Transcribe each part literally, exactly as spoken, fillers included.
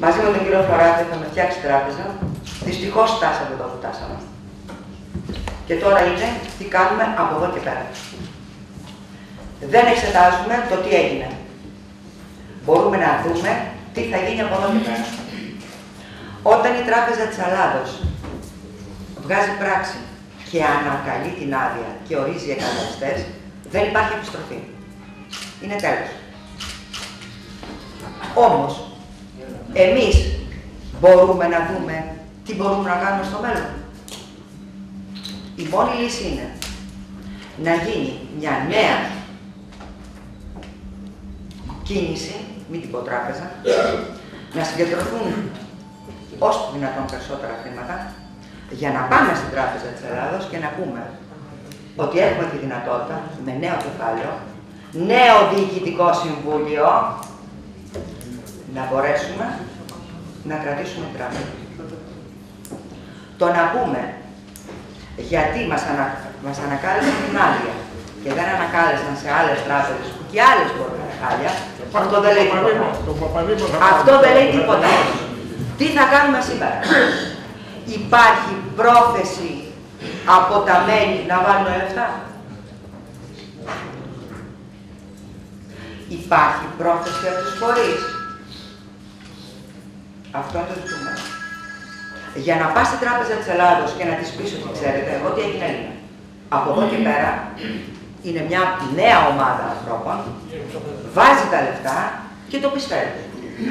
Μαζί με τον κύριο Φλωράτη είχαμε φτιάξει τράπεζα. Δυστυχώς φτάσαμε εδώ που φτάσαμε. Και τώρα είναι τι κάνουμε από εδώ και πέρα. Δεν εξετάζουμε το τι έγινε. Μπορούμε να δούμε τι θα γίνει από εδώ και πέρα. Όταν η Τράπεζα της Ελλάδος βγάζει πράξη και ανακαλεί την άδεια και ορίζει εκαταστές, δεν υπάρχει επιστροφή. Είναι τέλος. Όμως, εμείς μπορούμε να δούμε τι μπορούμε να κάνουμε στο μέλλον. Η μόνη λύση είναι να γίνει μια νέα κίνηση, μην την πω τράπεζα, να συγκεντρωθούν όσο δυνατόν περισσότερα χρήματα για να πάμε στην Τράπεζα της Ελλάδος και να πούμε ότι έχουμε τη δυνατότητα με νέο κεφάλαιο, νέο διοικητικό συμβούλιο, να μπορέσουμε να κρατήσουμε την τράπεζα. Το να πούμε γιατί μας, ανα, μας ανακάλεσαν την άδεια και δεν ανακάλεσαν σε άλλες τράπεζες που και άλλες μπορούν να είναι χάλια, αυτό δεν λέει τίποτα. Αυτό δεν λέει τίποτα. Τι θα κάνουμε σήμερα. Υπάρχει πρόθεση από τα μέλη να βάλουν λεφτά. Υπάρχει πρόθεση από τους φορείς. Αυτό είναι το ζητούμενο. Για να πας στην Τράπεζα της Ελλάδος και να της πεις ότι ξέρετε, ό,τι έγινε είναι. Από εδώ και πέρα είναι μια νέα ομάδα ανθρώπων, βάζει τα λεφτά και το πιστεύει.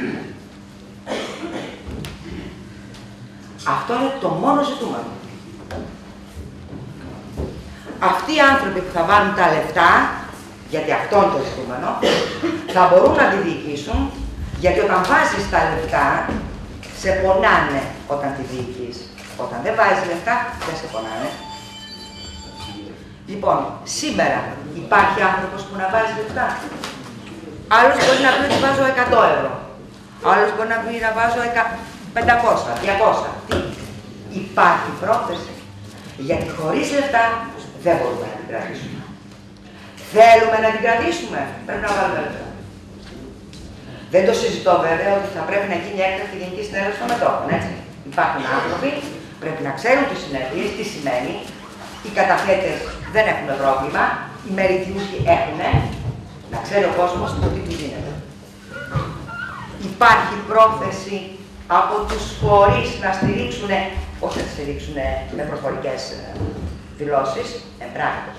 Αυτό είναι το μόνο ζητούμενο. Αυτοί οι άνθρωποι που θα βάλουν τα λεφτά, γιατί αυτό είναι το ζητούμενο, θα μπορούν να τη διοικήσουν, γιατί όταν βάζεις τα λεφτά, σε πονάνε όταν τη διοικείς. Όταν δεν βάζεις λεφτά, δεν σε πονάνε. Λοιπόν, σήμερα υπάρχει άνθρωπος που να βάζει λεφτά. Άλλος μπορεί να πει ότι βάζω εκατό ευρώ. Άλλος μπορεί να πει να βάζω πεντακόσια, διακόσια. Τι. Υπάρχει πρόθεση. Γιατί χωρίς λεφτά δεν μπορούμε να την κρατήσουμε. Θέλουμε να την κρατήσουμε, πρέπει να βάλουμε λεφτά. Δεν το συζητώ βέβαια ότι θα πρέπει να γίνει έκτακτη γενική συνέλευση των μετόχων, έτσι. Υπάρχουν άνθρωποι, πρέπει να ξέρουν τι συνέπειες, τι σημαίνει. Οι καταθέτες δεν έχουν πρόβλημα, οι μεριτιούχοι έχουν. Να ξέρει ο κόσμος το τι του γίνεται. Υπάρχει πρόθεση από τους φορείς να στηρίξουν, όχι να στηρίξουν με προφορικές δηλώσεις, εμπράκτος.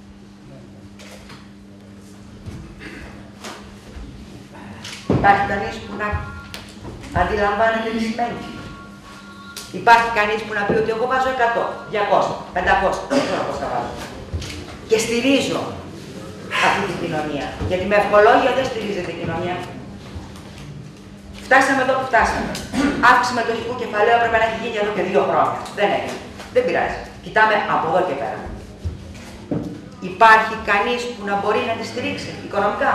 Υπάρχει κανείς που να αντιλαμβάνεται τι σημαίνει. Υπάρχει κανείς που να πει ότι εγώ βάζω εκατό, διακόσια, πεντακόσια, δεν ξέρω πώς θα βάζω. Και στηρίζω αυτή την κοινωνία. Γιατί με ευχολόγια δεν στηρίζεται η κοινωνία. Φτάσαμε εδώ που φτάσαμε. Αύξηση μετοχικού κεφαλαίου έπρεπε να έχει γίνει εδώ και δύο χρόνια. Δεν έγινε. Δεν πειράζει. Κοιτάμε από εδώ και πέρα. Υπάρχει κανείς που να μπορεί να τη στηρίξει οικονομικά.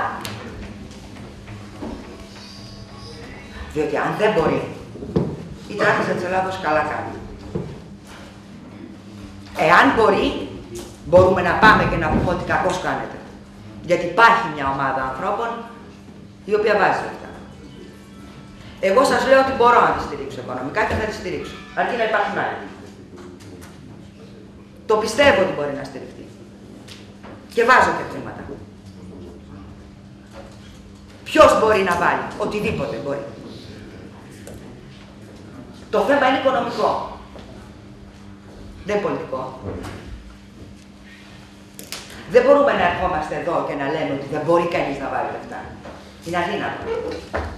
Διότι αν δεν μπορεί, η Τράπεζα της Ελλάδος καλά κάνει. Εάν μπορεί, μπορούμε να πάμε και να πούμε ότι κακώς κάνετε. Γιατί υπάρχει μια ομάδα ανθρώπων η οποία βάζει λεφτά. Εγώ σας λέω ότι μπορώ να τη στηρίξω οικονομικά και θα τη στηρίξω. Αρκεί να υπάρχουν άλλοι. Το πιστεύω ότι μπορεί να στηριχτεί. Και βάζω και χρήματα. Ποιος μπορεί να βάλει, οτιδήποτε μπορεί. Το θέμα είναι οικονομικό. Δεν είναι πολιτικό. Δεν μπορούμε να ερχόμαστε εδώ και να λέμε ότι δεν μπορεί κανείς να βάλει λεφτά. Είναι αδύνατο.